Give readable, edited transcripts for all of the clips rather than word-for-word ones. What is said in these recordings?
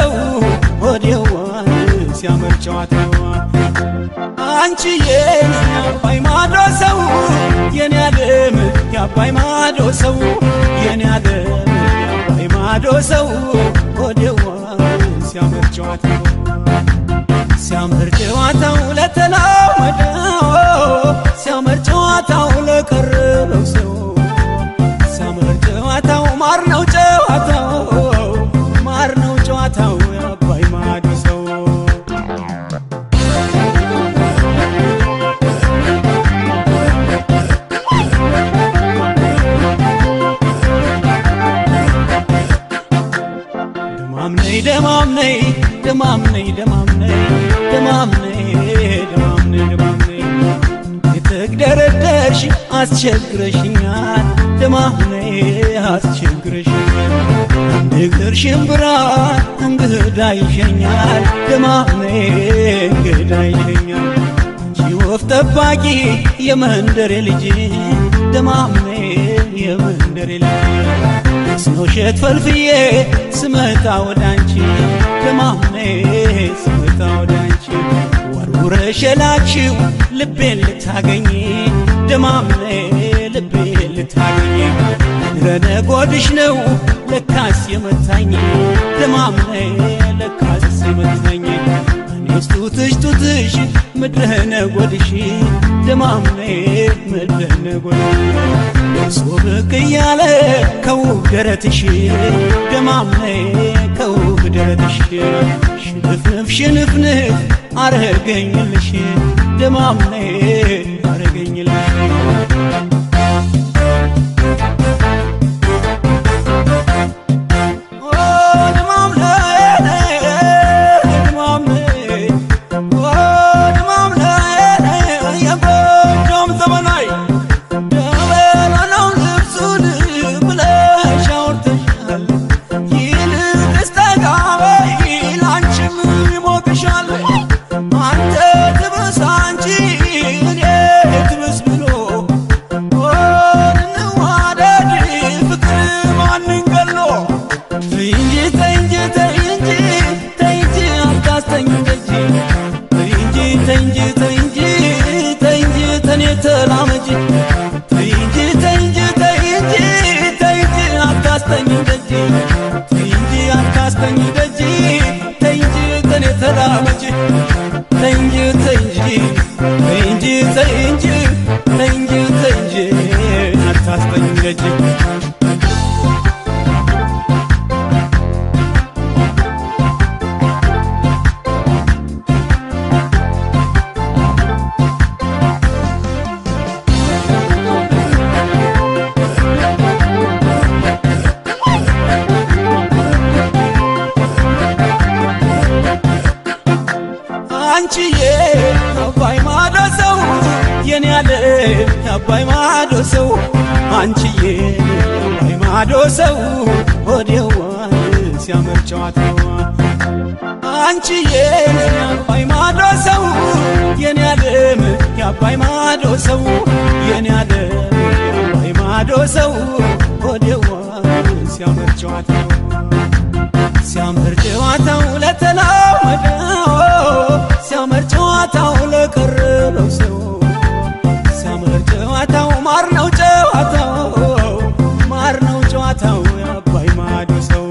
ሰው ወዲያዋን ሲያምር ጨዋታው አንቺ የአባይ ማዶ ሰው የኔ ዓለም የአባይ ማዶ ሰው የኔ ዓለም የአባይ ማዶ ሰው ወዲያዋን ሲያምር ጨዋታው ሲያምር ጨዋታው ለተላመደው ሲያምር ጨዋታው ለቀረበው ሰው ሲያምር ጨዋታው ማር ነው ጨዋታው የአባይ ማዶ ሰው ደማምነይ የተግደረደርሽ አስቸግረሽኛል ደማምነይ አስቸግረሽኛል ንግር ሽምብራ እንግዳ ይሸኛል ደማምነይ እንግዳ ይሸኛል ወፍ ጠባቂ የመንደሬ ልጅ ደማምነይ የመንደሬ ልጅ ስኖሸት ፈልፍዬ ስመጣ ወዳንቺ ደማምነይ ስመጣ ወዳንቺ ወርውረሽ የላክሽው ልቤን ልታገኝ ደማምነይ ልቤን ልታገኝ ረነጎድሽ ነው ለካስ የመታኝ ደማምነይ ለካስ የመታኝ እኔስ ጡትሽ ምድረ ነጎድሽ ደማምነይ ምድረ ነጎድሽ ደርሶ ብቅ እያለ ከውብ ደረትሽ ደማምነይ ከውብ ደረትሽ ሽንፍንፍ አረገኝልሽ ደማምነይ አረገኝልሽ አባይ ማዶ ሰው የኔ ዓለም አባይ ማዶ ሰው አንቺዬ አባይ ማዶ ሰው ወዲያዋን ሲያምር ጨዋታው አንቺዬ አባይ ማዶ ሰው የኔ ዓለም አባይ ማዶ ሰው የኔ ዓለም አባይ ማዶ ሰው ወዲያዋን ሲያምር ጨዋታው ሲያምር ጨዋታው ለተላመደው ሲያምር ጨዋታው ለቀረበው ሰው ሲያምር ጨዋታው ማር ነው ጨዋታው የአባይ ማዶ ሰው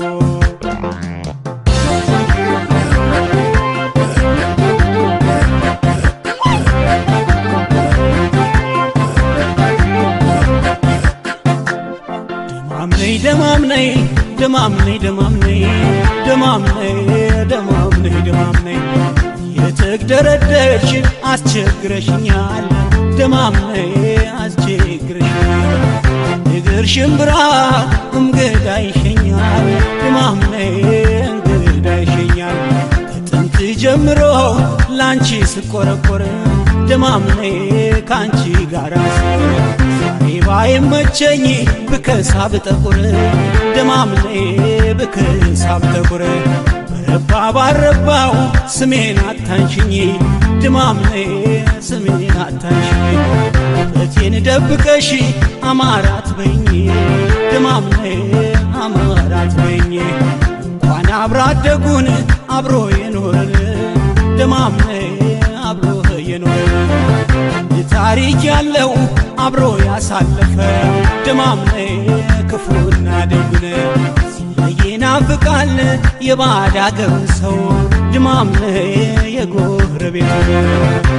ደማምነይ የተግደረደርሽ አስቸግረሽኛል ደማምነይ አስቸግረሽኛል ንግር ሽምብራ እንግዳ ይሸኛል ደማምነይ እንግዳ ይሸኛል ከጥንት ጀምሮ ላንቺ ስቆረቆር ደማምነይ ካንቺ ጋር ዛሬ ባይመቸኝ ብከሳ ብጠቁር ደማምነይ ብከሳ ብጠቁር ባባረባው ስሜን አታንሽኝ ደማምነይ ስሜን አታንሽኝ እቴን ደብቀሽ አማራት በኝ ደማምነይ አማራት በኝ እንኳን አብራደጉን አብሮ የኖረን ድማም አብሮ የኖረ ታሪክ ያለው አብሮ ያሳለፈ ድማም ክፉና ደጉን ይናፍቃል የባዳ አገር ሰው ድማም የጎረቤት